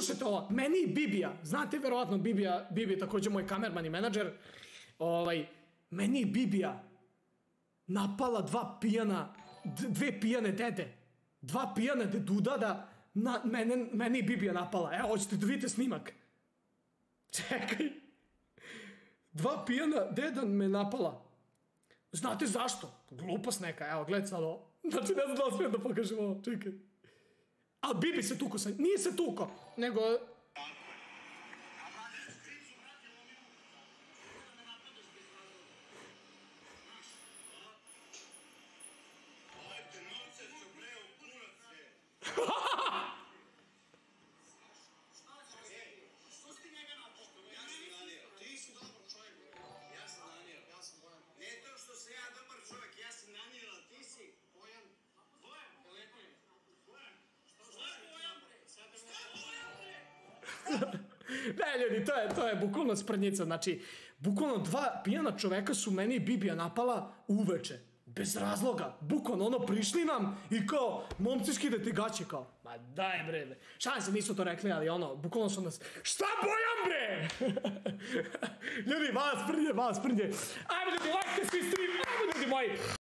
slušajte ovo, meni i Bibija, znate verovatno Bibija je također moj kamerman i menadžer, meni i Bibija napala dve pijane dede, dva pijane deduda da meni i Bibija napala. Evo, hoćete da vidite snimak. Čekaj. Dva pijana deda me napala. Znate zašto? Glupost neka, evo, gledaj sad ovo. Znači, ne znam da li smijem da pokažem ovo, čekaj. Ali Bibi se tuko sa njim, nije se tuko, nego... Ne, ljudi, to je bukvalno sprnjica, znači, bukvalno dva pijana čoveka su meni i Bibija napala uveče, bez razloga, bukvalno ono prišli nam i kao, momci skidate gaće, kao, ma daj bre, šalim se, nisu to rekli, ali ono, bukvalno su nas, šta Bojan bre? Ljudi, vas prnje, ajmo ljudi, lajkite svi stream, ajmo ljudi moji.